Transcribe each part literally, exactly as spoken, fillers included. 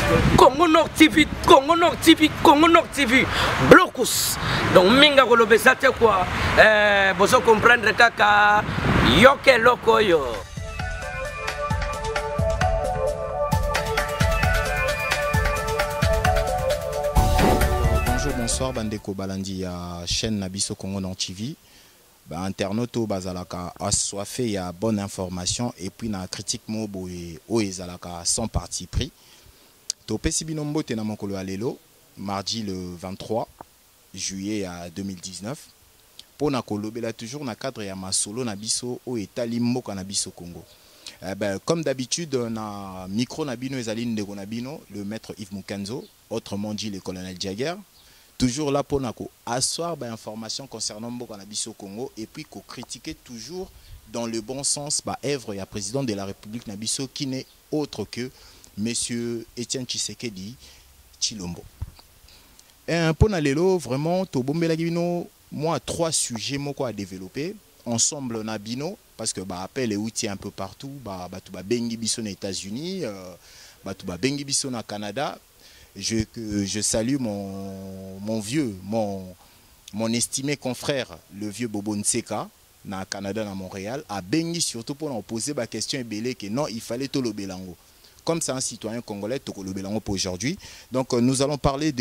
Congo Nord T V, Congo Nord T V, Congo Nord T V, blocus. Donc minga ko lobesate quoi. Eh, boso comprendre kaka yoke loko yo. Bonjour, bonsoir, Bandeko Balandi à chaîne Nabiso Congo Nord T V. Bah, internaute bazalaka assoiffé, il y a bonne information et puis na critique mobo et o ezalaka sans parti pris. Topé Sibinombo te na mokolo alelo mardi le vingt-trois juillet deux mille dix-neuf. Pour na kolobela toujours na cadre ya masolo na biso o etali mboka na biso Congo. Eh ben, comme d'habitude na micro na bino ezali ndeko na bino le maître Yves Mukenzo, autrement dit le colonel Jagger. Toujours là pour asseoir des informations concernant Mboka Nabiso Congo et puis critiquer toujours dans le bon sens bah, œuvre et président de la République Nabiso qui n'est autre que M. Etienne Tshisekedi Tshilombo. Et pour Nalelo, vraiment, moi, trois sujets à développer. Ensemble, Nabino, parce que bah, appel et outils un peu partout, bah, bah, bah, Bengi Biso aux États-Unis, euh, bah, bah, Bengi Biso au Canada. Je, je salue mon, mon vieux, mon, mon estimé confrère, le vieux Bobo Nseka, na Canada, à Montréal, à Bengi surtout pour nous poser la question et que non, il fallait tout le Bélango. Comme c'est un citoyen congolais, tout le Bélango pour aujourd'hui. Donc nous allons parler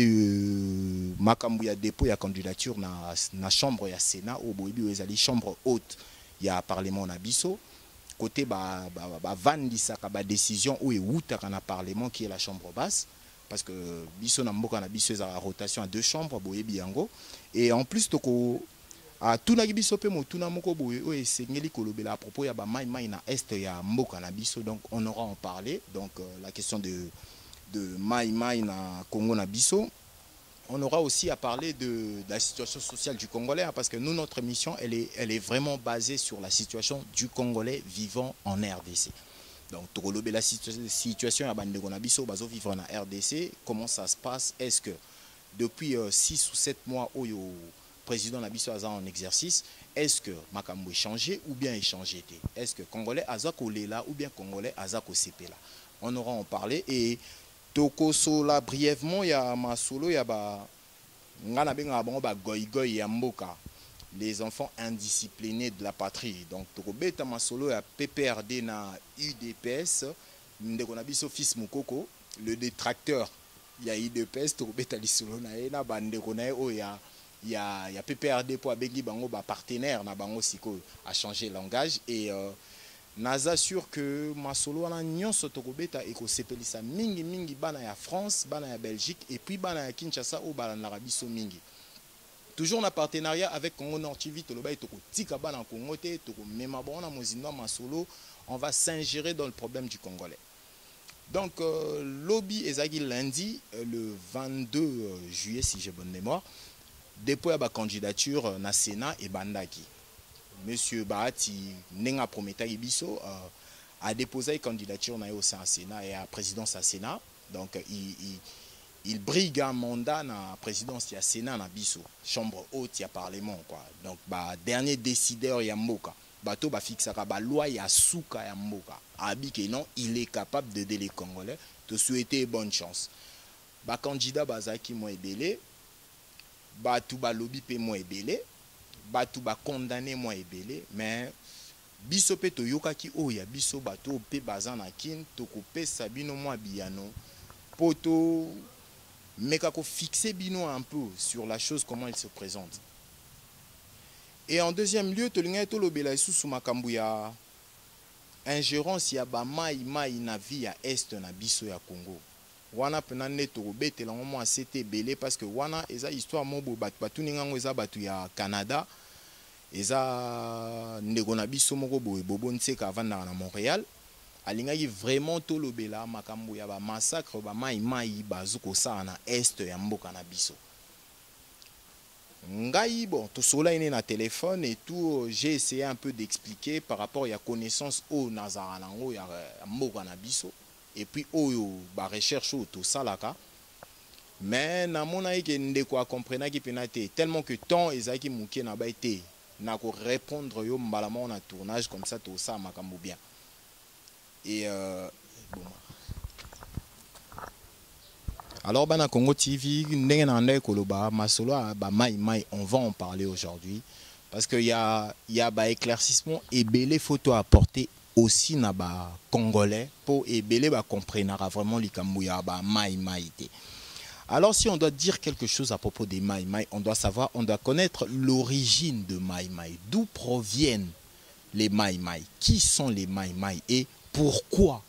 de Makambouya dépôt et candidature dans la chambre et Sénat, au Boibi, où il y a chambre haute, il y a Parlement Nabiso. Côté bah, bah, bah, Van Lissaka, bah, décision où il y a un Parlement qui est la chambre basse. Parce que biso na mboka na biso za rotation à deux chambres boye biango et en plus toko a tuna biso pe mo tuna moko boye o esengeli kolobela à propos ya ba mai mai na est ya mboka na biso, donc on aura en parler. Donc euh, la question de de mai mai na Congo na biso, on aura aussi à parler de, de la situation sociale du Congolais, hein, parce que nous notre mission elle est elle est vraiment basée sur la situation du Congolais vivant en R D C. Donc, la situation à Bandeko Nabiso, bazo vivre en R D C, comment ça se passe? Est-ce que depuis six ou sept mois où le président Nabiso est en exercice, est-ce que Makambo est changé ou bien est changé? Est-ce que Congolais Azako là ou bien Congolais Azako C P là? On aura en parlé. Et Toko Sola brièvement, il y a ma solo, il y a ba ngana benga bango ba goy goy ya mboka. Les enfants indisciplinés de la patrie. Donc, Tokobeta Masolo a P P R D na U D P S, Ndekonabiso fils Mukoko, le détracteur, il y a U D P S, Tokobeta Lisolo na ena Bandekonae, oh, il y a il y a, il y a P P R D pour Bengi Bango, ba partenaire na Bango Siko a changé langage et euh, naza sûr que Masolo a nyonso Tokobeta et ko sepelisa mingi mingi bana ya France, bana ya Belgique et puis bana ya Kinshasa ou bana l'Arabie so mingi. Toujours en partenariat avec Congo Nord T V, on va s'ingérer dans le problème du Congolais. Donc, euh, lobby Ezagi lundi, euh, le vingt-deux juillet, si j'ai bonne mémoire, dépôt à la candidature na Sénat et Bandaki. Monsieur Bahati Nenga Prometa Ibiso euh, a déposé une candidature au Sénat et à la présidence à Sénat. Donc, il, il il brigue un mandat dans la présidence, il y a Sénat, il y a Bisso, chambre haute, il y a Parlement. Quoi. Donc, bah, dernier décideur, il y a Mboka. Bateau, bah, fixe la loi, il y a Souka, il y a Mboka. Abik et non, il est capable d'aider les Congolais. Te souhaiter bonne chance. Bah, candidat, bah, Zaki, moi, est belé. Bah, tout, bah, lobby, pe, moi, est belé. Bah, tout, bah, condamné, moi, est belé. Mais, Bisso, pe, to, yoka, ki, oh, il y a Bisso, bateau, pe, bazan, akin, to, pe, sabino, moi, biano. Poto. Mais qu'il faut fixer Bino un peu sur la chose, comment il se présente. Et en deuxième lieu, tu as tout le Bélaïsou sous Makambouya. Ingérence, il y a ba mai mai na vie à est na biso ya Congo. Wana penane to bete la moment c'était belé parce que wana eza histoire mobo bat batu ningango eza batu ya Canada. Eza ndeko na biso moko boye Bobo Nseka avant na Montréal. Alingaki vraiment tout le bela makambo ya ba massacre ba mai mai bazuko sa na est ya mboka na biso. Ngai bon tout cela est na téléphone et tout, j'ai essayé un peu d'expliquer par rapport à la connaissance au nazaranango ya mboka na biso et puis au ba recherche au tout ça là ka. Mais na mona ke ndeko a comprendre ki penate tellement que temps ezaki muke na ba été na ko répondre yo mbalama na tournage comme ça tout ça makambo bien. Et euh, bon. Alors, bana Congo T V, ndenge na ndenge koloba, masolo ba mai mai, on va en parler aujourd'hui parce qu'il y a il y a ba éclaircissement et belé photo à apporter aussi na ba congolais pour et belé ba comprendre vraiment likambo ya ba mai mai té. Alors, si on doit dire quelque chose à propos des mai mai, on doit savoir, on doit connaître l'origine de mai mai, d'où proviennent les mai mai, qui sont les mai mai et pourquoi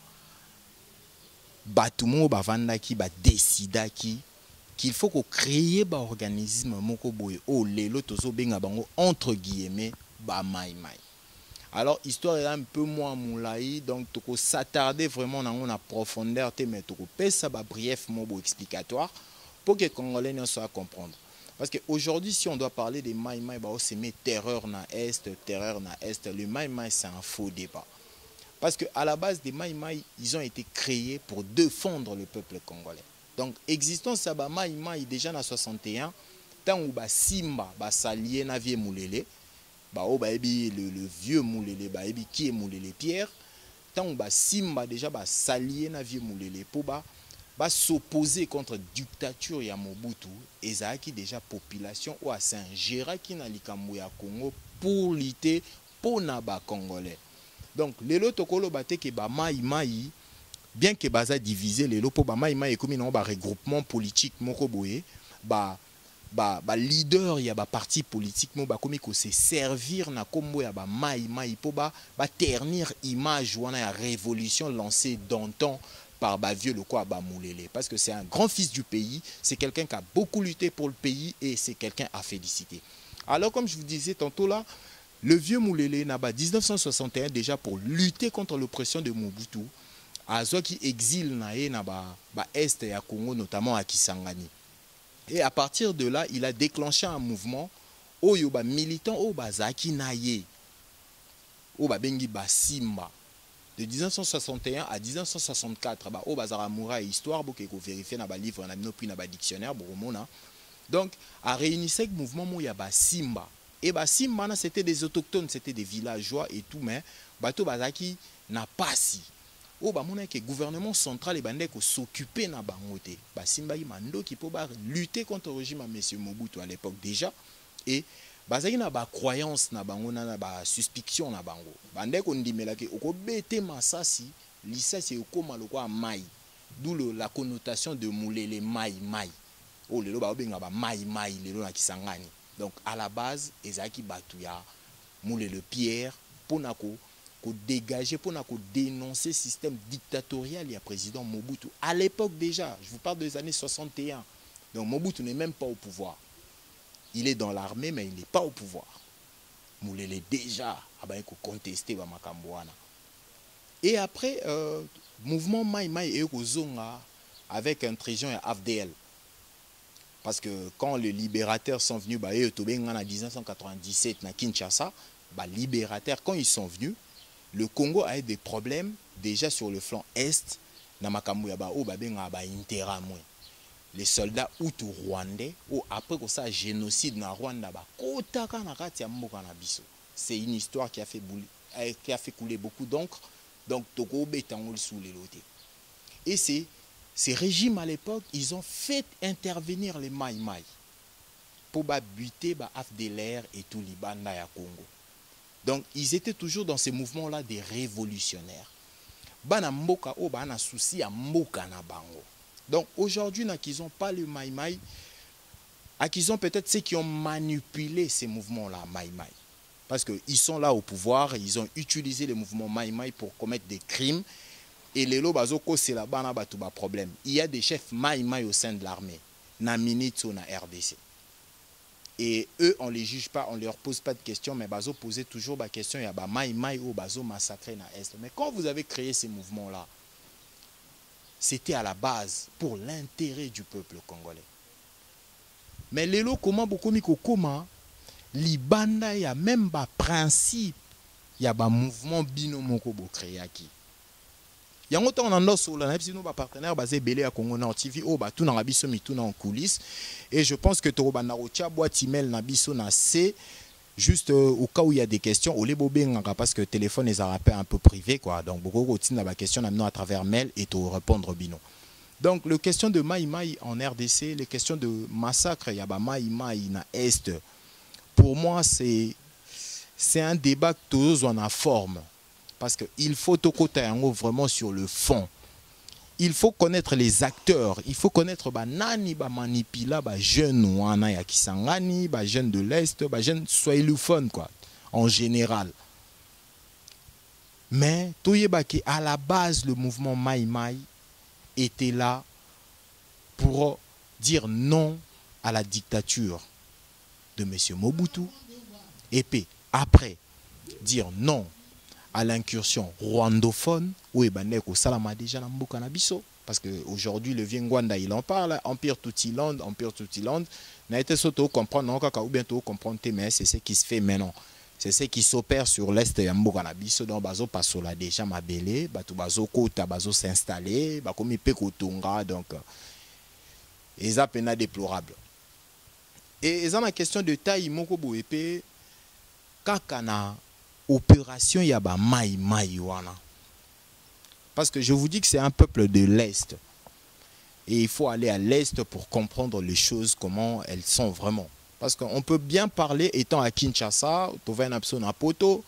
batumo bavanda ki ba décida ki qu'il faut qu'on crée ba organisme moko boye o lelo tozo benga bango entre guillemets ba mai mai. Alors histoire est un peu moins moulaï donc toko s'attarder vraiment dans la profondeur te mais toko pesa ba brief mobo explicatoire pour que les Congolais ne soient comprendre. Parce qu'aujourd'hui, si on doit parler des mai mai, bah, c'est mes terreur na est, terreur na est. Le mai mai, c'est un faux débat. Parce qu'à la base des mai mai, ils ont été créés pour défendre le peuple congolais. Donc, existence de mai mai déjà en soixante et un, tant où ba Simba, ba s'allier na vie moulele, bah oh bah ebi le, le vieux moulele, bah ebi qui est moulele Pierre, tant où ba Simba déjà ba s'allier na vie moulele pour ba va s'opposer contre la dictature ya Mobutu et ça qui déjà population ou à Saint-Gérard qui n'a likambo ya Congo pour lutter pour naba congolais. Donc les loto kolo bate ke ba mai mai bien que baza divisé les loto ba mai mai comme non ba regroupement politique moko boye ba ba ba leader ya ba parti politique mo ba komi ko se servir na kombo ya ba mai mai po ba ba ternir image wana ya révolution lancée d'antan par Bavieux le quoi Bamoulele parce que c'est un grand fils du pays, c'est quelqu'un qui a beaucoup lutté pour le pays et c'est quelqu'un à féliciter. Alors comme je vous disais tantôt là, le vieux Moulele n'a pas mille neuf cent soixante et un déjà pour lutter contre l'oppression de Mobutu, à ceux qui exilent naé na ba ba est et à Congo notamment à Kisangani. Et à partir de là, il a déclenché un mouvement au yoba militant au bazaki naye, au babengi basimba. De mille neuf cent soixante et un à mille neuf cent soixante-quatre, bah, au bazar Moura et histoire, beaucoup qu'on vérifie dans le livre, on a mis dans le dictionnaire, donc, à réunir ce mouvement, il y a Simba. Et bah, Simba, c'était des autochtones, c'était des villageois et tout, mais bateau bazaki n'a pas si. Oh, bah, mon que le gouvernement central et bandé s'occuper na bangote. Bah, Simba, il mando qui peut lutter contre le régime à M. Mobutu à l'époque déjà. Et bazaki na ba croyance na bango na ba suspicion na bango bande ko ndimela ke okobete masasi lisasi okoma lokwa mai d'où la connotation de moulele mai mai o lelo ba benga ba mai mai lelo na Kisangani. Donc à la base ezaki batu ya moulele Pierre pona ko ko dégager pona ko dénoncer système dictatorial ya président Mobutu à l'époque déjà. Je vous parle des années soixante et un. Donc Mobutu n'est même pas au pouvoir. Il est dans l'armée, mais il n'est pas au pouvoir. Moulele déjà a contesté Makamboana. Et après, euh, mouvement Mai Mai et Kozonga avec intrusion à F D L. Parce que quand les libérateurs sont venus, bah, en mille neuf cent quatre-vingt-dix-sept à Kinshasa, bah, libérateurs, quand ils sont venus, le Congo a eu des problèmes déjà sur le flanc est. Les soldats hutu-rwandais, ou après que ça, génocide na Rwanda, c'est une histoire qui a fait, bouler, qui a fait couler beaucoup d'encre. Donc, Togo Betangol sous les lotés. Et c'est ces régimes à l'époque, ils ont fait intervenir les Mai Mai pour buter F D L R et tout Libanda à Congo. Donc, ils étaient toujours dans ces mouvements-là des révolutionnaires. Bana mboka o bana souci à mboka na bango. Donc aujourd'hui, ils n'ont pas le Mai Mai, ils ont peut-être ceux qui ont manipulé ces mouvements-là, Mai Mai. Parce qu'ils sont là au pouvoir, ils ont utilisé les mouvements Mai Mai pour commettre des crimes. Et les lobazoko, c'est là-bas, n'a pas tout problème. Il y a des chefs Mai Mai au sein de l'armée, na Minitso, na R D C. Et eux, on ne les juge pas, on ne leur pose pas de questions, mais bazo posait toujours la question, il y a ba Mai Mai ou bazo massacré na Est. Mais quand vous avez créé ces mouvements-là, c'était à la base pour l'intérêt du peuple congolais. Mais les lots, comment beaucoup miko comment libanda y a même pas principe, il y a un mouvement binomoko bo créé qui. Il y a un temps on a sur la si nous partenaires basé belé à Congo Nord T V oh bah tout na biso mi tout en coulisses et je pense que to ba na rocha boîte email na biso na C juste euh, au cas où il y a des questions au les bobenganga parce que téléphone les a rappelé un peu privé quoi donc beaucoup de questions à travers mail et te répondre bino. Donc, la question de Maï Maï en R D C, les questions de massacre, il y a Maï Maï na Est. Pour moi, c'est un débat que tous on a forme. Parce qu'il faut au côté vraiment sur le fond. Il faut connaître les acteurs. Il faut connaître bah, nani ba manipula ba jeune wana ya kisangani, ba jeune de l'Est, ba jeune swahiliphone quoi, en général. Mais à la base, le mouvement Maï Maï était là pour dire non à la dictature de M. Mobutu et puis après dire non à l'incursion rwandophone où Ebaneko Salama déjà na mboka na biso parce qu'aujourd'hui le vieux Ngwanda il en parle, Empire Tutiland, Empire Tutiland n'a été surtout comprendre non ou bien tout comprendre mais c'est ce qui se fait maintenant. C'est ce qui s'opère sur l'est de mboka na biso donc bazo pasola déjà mabele, batu bazo kota bazo s'installer, ba komi pe kotonga donc et ça pena déplorable. Et ça ma question de taille moko boepe kakana opération yaba Maï Maï wana. Parce que je vous dis que c'est un peuple de l'Est. Et il faut aller à l'Est pour comprendre les choses, comment elles sont vraiment. Parce qu'on peut bien parler étant à Kinshasa, à Poto,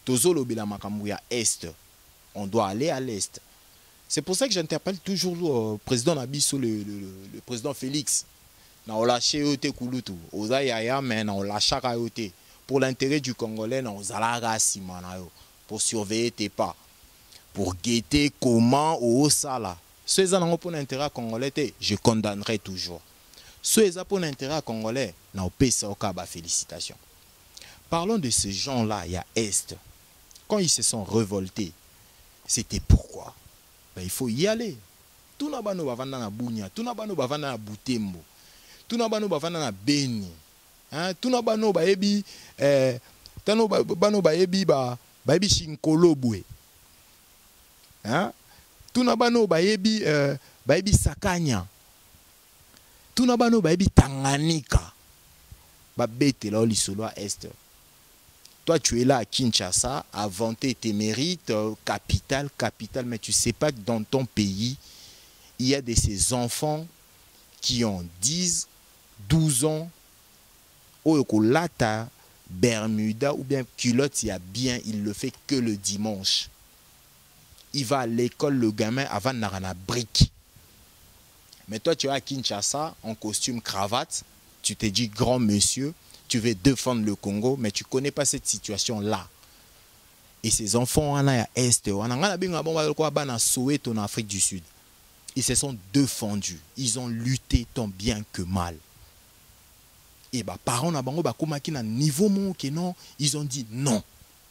Est. On doit aller à l'Est. C'est pour ça que j'interpelle toujours le président Nabiso, le, le, le, le président Félix. On lâche Kulutu, on lâche pour l'intérêt du Congolais, pour surveiller tes pas, pour guetter comment au Sala. Ceux qui ont pour l'intérêt congolais, je condamnerai toujours. Ceux qui ont pour l'intérêt congolais, na félicitations. Parlons de ces gens-là, il y a Est. Quand ils se sont révoltés, c'était pourquoi? Ben, il faut y aller. Tout n'a pas nous na Bunya, tout n'a pas nous na Butembo, tout n'a pas nous na Beni. Hein, tout n'a pas nous baebi, eh, tano bano baebi ba baebi Shinkolobwe. Hein, tout n'a pas nous baebi, eh, baebi Sakanya. Tout n'a pas nous baebi Tanganyika. Ba bete là au solo à Est. Toi tu es là à Kinshasa à vanter tes mérites, euh, capitale, capitale, mais tu sais pas que dans ton pays il y a de ces enfants qui ont dix, douze ans. Oyokolata, Bermuda ou bien culotte, il y a bien, il le fait que le dimanche. Il va à l'école, le gamin, avant Narana brique. Mais toi, tu es à Kinshasa, en costume cravate, tu te dis grand monsieur, tu veux défendre le Congo, mais tu ne connais pas cette situation-là. Et ces enfants, on a à Est, on a Soweto en Afrique du Sud. Ils se sont défendus, ils ont lutté tant bien que mal. Et bah parents na bango ba komaki na niveau mon que non, ils ont dit non.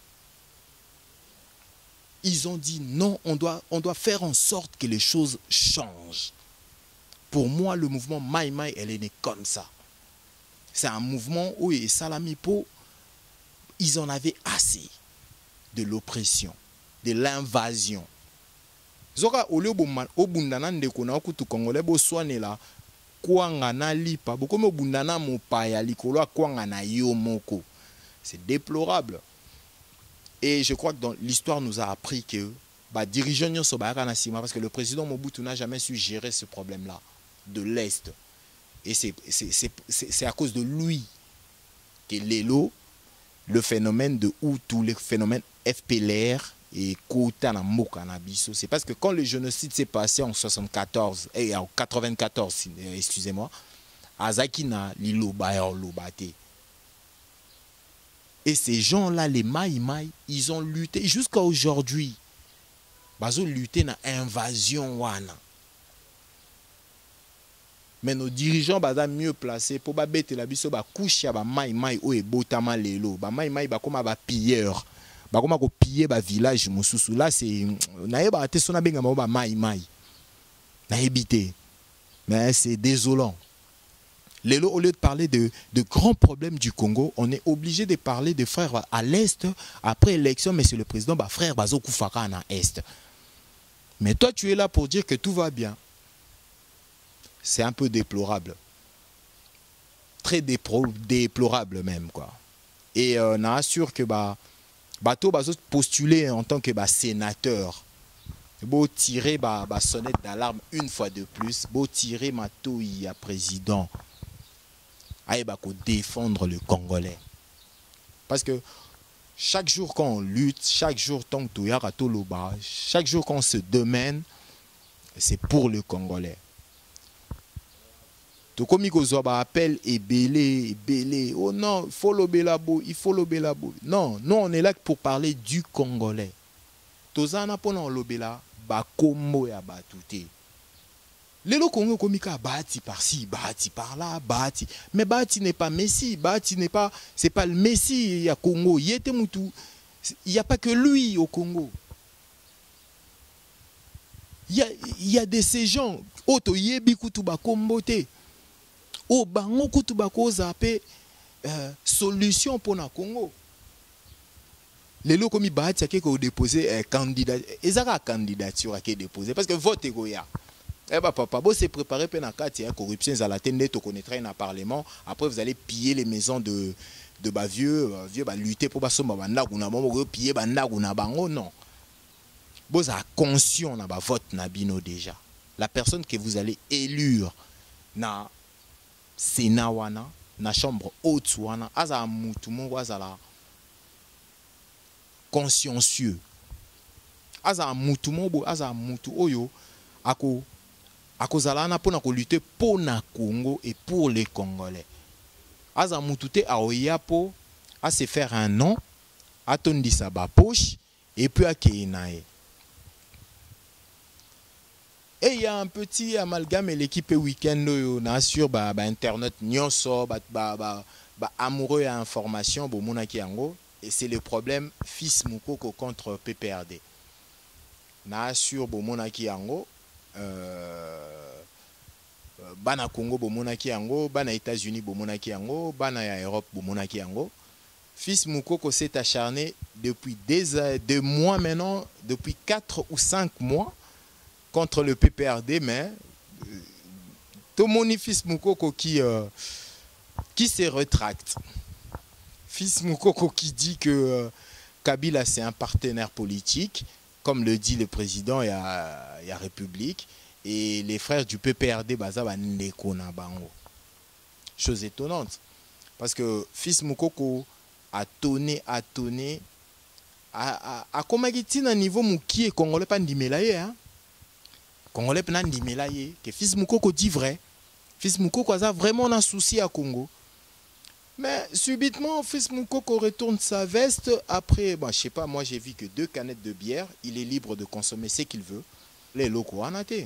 Ils ont dit non, on doit on doit faire en sorte que les choses changent. Pour moi le mouvement Maï Maï elle est née comme ça. C'est un mouvement où les Salamipo ils en avaient assez de l'oppression, de l'invasion. Zoka olio obundana ndeko na okutu congolais bo soane la c'est déplorable. Et je crois que dans l'histoire nous a appris que bah, dirigeants parce que le président Mobutu n'a jamais su gérer ce problème-là de l'Est. Et c'est à cause de lui que l'élo, le phénomène de ou tous les phénomènes F P L R et Kota na Moka na biso. C'est parce que quand le génocide s'est passé en soixante-quatorze et en quatre-vingt-quatorze, excusez-moi, Azaki na liloba et lobate. Et ces gens-là, les Maï Maï, ils ont lutté jusqu'à aujourd'hui. Ils ont lutté na invasion wana. Mais nos dirigeants sont mieux placés pour bête la biso ba coucher ba Maï Maï ou e botama lelo. Ba Maï Maï ba comme ba pilleur. Ba koma ko piller ba village mususu là c'est naeba te sona benga ba Maï Maï na habité mais c'est désolant. Lelo, au lieu de parler de, de grands problèmes du Congo, on est obligé de parler de frères à l'Est après élection, mais c'est le président bah frère Bazo Koufaka à l'Est. Mais toi tu es là pour dire que tout va bien. C'est un peu déplorable. Très déplorable même quoi. Et euh, on assure que bah Bato Bazo postuler en tant que bah, sénateur beau tirer ba, ba sonnette d'alarme une fois de plus, beau tirer ma touille à président. Aïe bah défendre le Congolais. Parce que chaque jour qu'on lutte, chaque jour tant que chaque jour qu'on se demande, c'est pour le Congolais. Tout comme il appelle et belé, belé. Oh non, il faut le belabo, il faut le belabo. Non, nous on est là pour parler du Congolais. Tozana pona lobela ba kombo ya batouté. Lelo Congo komika bati par-ci, bati par-là, bati. Mais bati n'est pas Messi, bati n'est pas, c'est pas le Messi à Congo. Il n'y a pas que lui au Congo. Il y a, il y a de ces gens. Oto yebi kutuba kombote. O bango kutuba ko zape solution pour na Congo. Lelo komi bati yake ko déposer candidat. Ezaka candidature qui est déposé parce que vote est goya. Eh bah papa, bon c'est préparé pour la carte, corruption, à la tête, tu connaîtras un parlement. Après vous allez piller les maisons de de bah vieux, vieux bah lutter pour bah somba banda guna bon piller banda guna bango non. Bon ça conscient na bah vote na bino déjà. La personne que vous allez élire na Sénat wana, na chambre haute wana, aza mutu mo azala consciencieux. Aza mutu mo bo aza mutu oyo ako akozalana pona ko lutter pour na Congo et pour les Congolais. Aza mutute a oyapo à se faire un nom, à tondi sa ba poche et puis à keinae. Et il y a un petit amalgame et l'équipe week-end na sur ba, ba internet nyonso ba ba ba, ba amoureux à information bo monaki yango et c'est le problème fils Moukoko contre P P R D. Na sur bo monaki yango Euh, bana Congo bomonaki yango, bana États-Unis bomonaki yango, bana ya Europe bomonaki yango. Fils Moukoko s'est acharné depuis des, des mois maintenant, depuis quatre ou cinq mois contre le P P R D, mais euh, tout mon fils Moukoko qui euh, qui se rétracte. Fils Moukoko qui dit que euh, Kabila c'est un partenaire politique. Comme le dit le président, il y a, il y a République. Et les frères du P P R D, baza ba ndeko na bango. Chose étonnante. Parce que fils Moukoko a tonné, a tonné. A komagiti na niveau mouki Congolais pas ndimelaye. Hein? Congolais pas ndimelaye. Que fils Moukoko dit vrai. Fils Moukoko a vraiment un souci à Congo. Mais subitement, fils Moukoko retourne sa veste. Après, bon, je sais pas, moi j'ai vu que deux canettes de bière. Il est libre de consommer ce qu'il veut. Les locaux en été.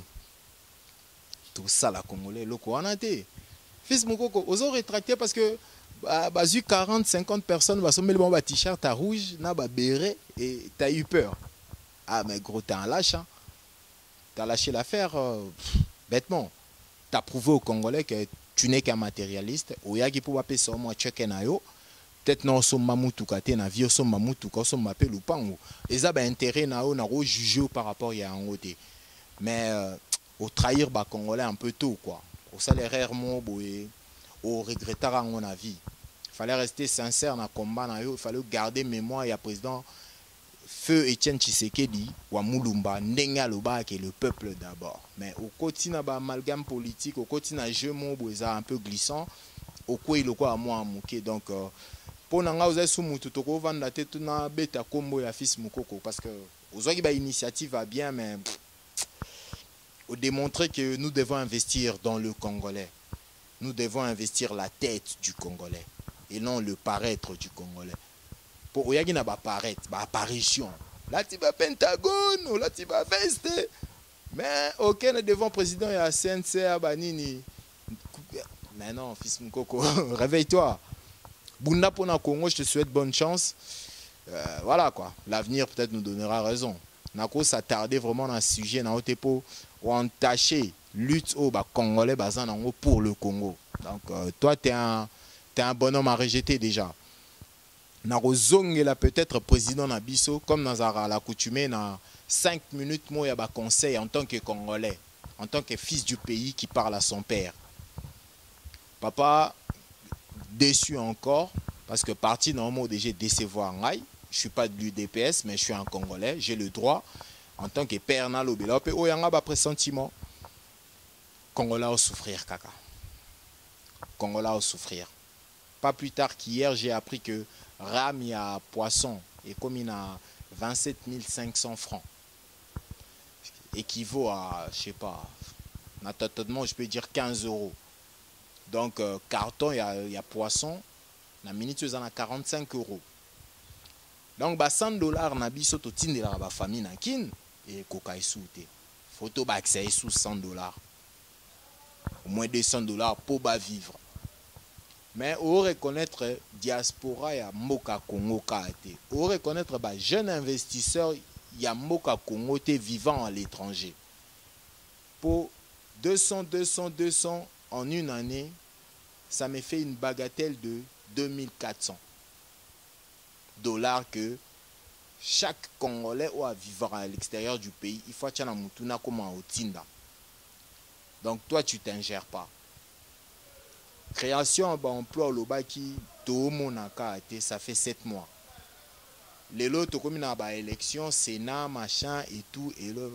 Tout ça, la Congolais, les locaux en été. Fils Moukoko, ils ont rétracté parce que bah, bah, quarante cinquante personnes vont sommer le bon t-shirt à rouge, na ba béret, et tu as eu peur. Ah, mais gros, t'es un lâche. Hein. Tu as lâché l'affaire euh, bêtement. Tu as prouvé aux Congolais que tu n'es qu'un matérialiste. Oyagi pour appeler ça moi checker na yo. Peut-être non son mamutu kate na vie son mamutu ko son m'appelle lupango. Et ça ben intérêt na o na ro juger par rapport à un côté. Mais euh, au trahir ba Congolais un peu tôt quoi. Au salaire mon boy au regretter à mon avis. Il fallait rester sincère dans le combat na yo, il fallait garder mémoire ya président Feu Etienne Tshisekedi ou Moulumba Nenga Loba qui est le peuple d'abord. Mais au quotidien ba amalgame politique, au quotidien jeu mon boza un peu glissant, au quoi il quoi à moi à mouquer donc euh, pour nanga vous avez sous mutu toko vanda tête na beta combo ya fils Moukoko parce que aux autres ba initiative va bien mais au démontrer que nous devons investir dans le Congolais. Nous devons investir la tête du Congolais et non le paraître du Congolais. Pour Oyagi n'a pas paraître, pas apparition. Là tu vas Pentagone, ou là tu vas veste. Mais aucun devant président et à C N C à Banini. Mais non, fils Moukoko, réveille-toi. Bunda pour na Congo, je te souhaite bonne chance. Euh, voilà quoi, l'avenir peut-être nous donnera raison. Nako s'attarder vraiment dans ce sujet, dans le pour entacher lutte au bah, Congolais bazan pour le Congo. Donc euh, toi tu es un, t'es un bonhomme à rejeter déjà. Narozongela peut-être président Nabiso comme Nazara la coutume na cinq minutes moi ya ba conseil en tant que Congolais, en tant que fils du pays qui parle à son père. Papa déçu encore parce que parti normalement déjà décevoir Ngai. Je suis pas de l'U D P S mais je suis un Congolais, j'ai le droit en tant que père na lobela pe o yanga ba pressentiment Congolais au souffrir kaka. Congolais au souffrir. Pas plus tard qu'hier, j'ai appris que rame il y a poisson et comme il a vingt-sept mille cinq cents francs. Équivaut à, je sais pas, totalement, je peux dire quinze euros. Donc, euh, carton, il y a, y a poisson, la minute, ils en a quarante-cinq euros. Donc, bah, cent dollars, na biso to tinde la ba famille na kin et coca soute. Photo ba accès sous cent dollars. Au moins deux cents dollars pour ba vivre. Mais on reconnaître diaspora ya Mboka Congo kate. On reconnaître ba jeunes investisseurs ya Mboka Congo te vivant à l'étranger. Pour deux cents, deux cents, deux cents en une année, ça me fait une bagatelle de deux mille quatre cents dollars que chaque Congolais ou à vivre à l'extérieur du pays, il faut que mutuna comme au Tinda. Donc toi, tu t'ingères pas. Création d'emploi au Lobaki, ça fait sept mois. Les lots, comme il y a élection, Sénat, machin et tout. Et le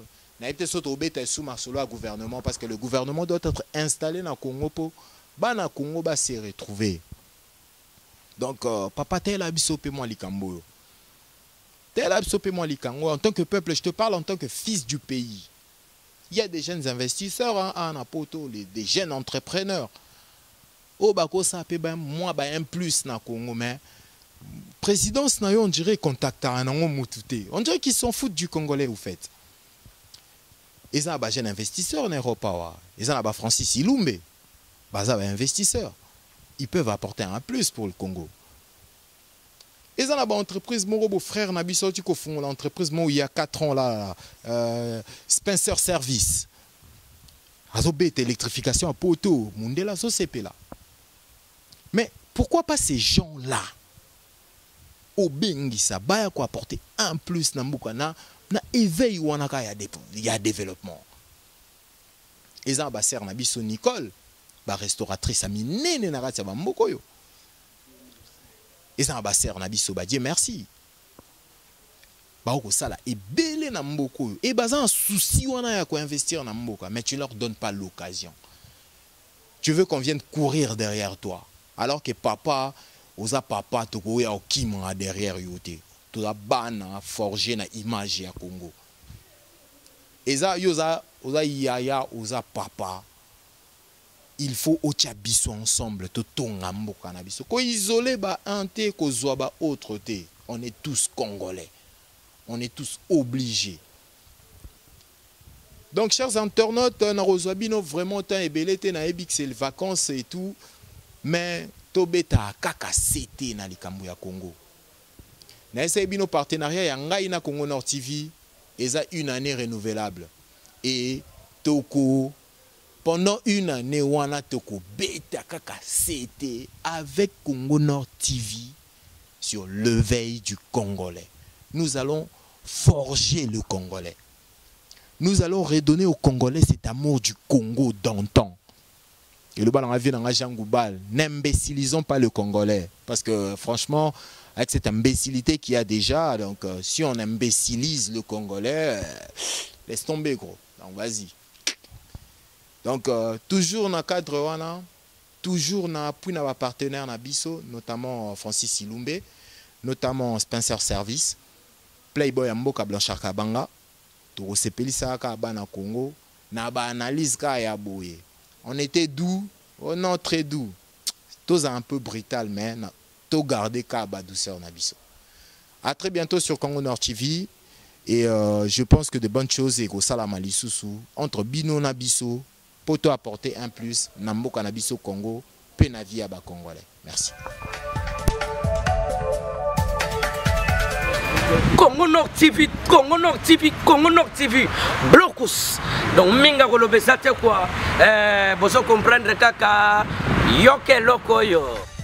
gouvernement parce que le gouvernement doit être installé dans le Congo pour le Congo va se retrouver. Donc, euh, papa, tel abisopé moi likambo. Tel abisopé moi likambo. En tant que peuple, je te parle en tant que fils du pays. Il y a des jeunes investisseurs hein, à Napoto, les, des jeunes entrepreneurs. Oh, bah, ça peut ben moi, bah, un plus na Congo, mais présidence na yo, on dirait contact à un on dirait qu'ils s'en foutent du Congolais, vous faites. Ils ont des jeunes investisseurs en Europe, ils ont des Francis Ilumbe, des investisseurs. Ils peuvent apporter un plus pour le Congo. Ils ont des entreprises, mon frère Nabiso, qui font l'entreprise il y a quatre ans là, euh, Spencer Service. Azobé électrification à Poto, Mundela Sosepe là. Mais pourquoi pas ces gens-là au Bengisa, baya quoi apporter un plus na mbukana na éveil wanaka il y a développement. Ils ont basser Nabiso Nicole. Ba restauratrice ami nene na ratia ba mbokoyo. Eza ambassadeur na biso ba Dieu merci. Ba ko sala ebele na mbokoyo. Et baza un souci wana ya ko investir na mboka, mais tu leur donnes pas l'occasion. Tu veux qu'on vienne courir derrière toi alors que papa oza papa to ko ya okima derrière yote. To la bana forger na image ya Congo. Eza yoza oza yaya oza papa. Il faut otia biso ensemble to tonga mboka na biso ko isolé ba un té ko zwa ba autre té. On est tous congolais, on est tous obligés. Donc chers internautes, na rozwabino vraiment temps ebele té na ebik c'est les vacances et tout, mais tobeta kaka cité na likambo ya Congo. Na esa bino partenariat ya ngai na Congo Nord T V eza une année renouvelable et toko pendant une année, on a toko beta kaka c'était avec Congo Nord T V sur l'éveil du Congolais. Nous allons forger le Congolais. Nous allons redonner aux Congolais cet amour du Congo d'antan. Et le bal en avion dans Jean Goubal, n'imbécilisons pas le Congolais. Parce que franchement, avec cette imbécilité qu'il y a déjà, donc euh, si on imbécilise le Congolais, euh, laisse tomber gros. Donc vas-y. Donc, euh, toujours dans le cadre, wana, toujours dans l'appui de nos partenaires Nabiso, notamment Francis Ilumbe, notamment Spencer Service, Playboy Mboka Blanchard Kabanga, Toro Sepelisa Kabana Congo, Naba Analyse Kayaboye. On était doux, oh non, très doux. Tous un peu brutal, mais tout garder Kaba douceur Nabiso. À très bientôt sur Congo Nord T V. Et euh, je pense que de bonnes choses et go salama lisusu entre Bino Nabiso. Pour te apporter un plus, Nambo Cannabis au Congo, Penavi à Bas Congolais. Merci. Congo Nord T V, Congo Nord T V, Congo Nord T V, Blocus. Donc, minga kolobesa te quoi, eh, boso comprendre kaka, yoke loko yo.